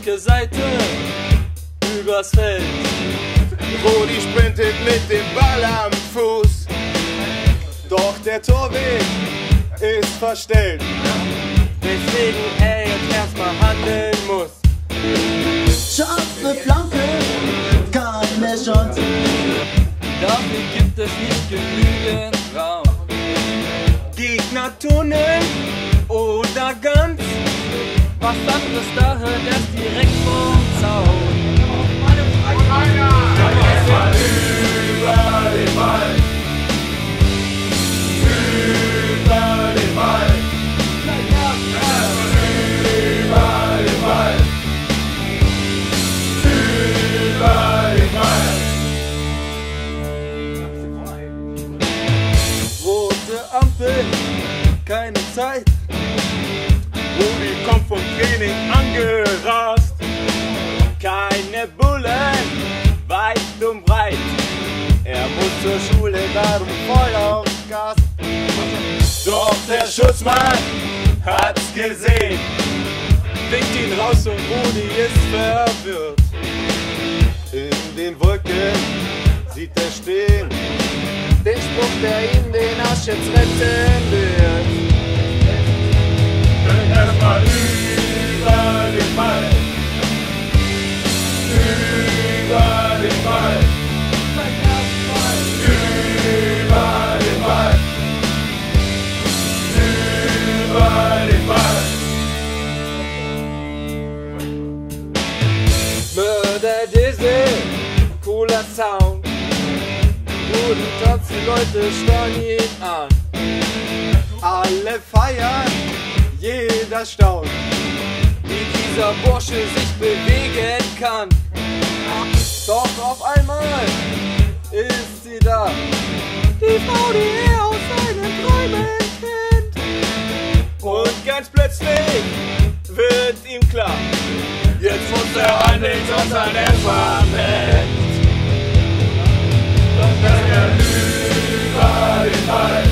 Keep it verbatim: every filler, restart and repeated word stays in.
linke Seite übers Feld. Rudi sprintet mit dem Ball am Fuß, doch der Torweg ist verstellt, weswegen er jetzt erstmal handeln muss. Scharfe Flanke, keine Chance. Dafür gibt es nicht genügend Raum. Gegner tunneln oder ganz was anderes, da hört erst direkt vom Zaun. Erstmal über den Ball, über den Ball, über den Ball, über den Ball. Rote Ampel, keine Zeit. Rudi kommt vom Training angerast. Keine Bullen, weit und breit. Er muss zur Schule, darum voll auf Gas. Doch der Schutzmann hat's gesehen, Winkt ihn raus und Rudi ist verwirrt. in den Wolken sieht er stehen Den Spruch, der ihm den Arsch jetzt retten wird. erstmal über den Ball, über den Ball, über den Ball, über den Ball. Mörder Diesel, cooler Sound. Rudi tanzt, die Leute starren ihn an. Alle feiern, jeder staunt, Wie dieser Bursche sich bewegen kann. Doch auf einmal ist sie da. Die Frau, die er aus seinen Träumen kennt. und ganz plötzlich wird ihm klar, jetzt muss er handeln, sonst hat er verpennt. Doch wenn er über den Ball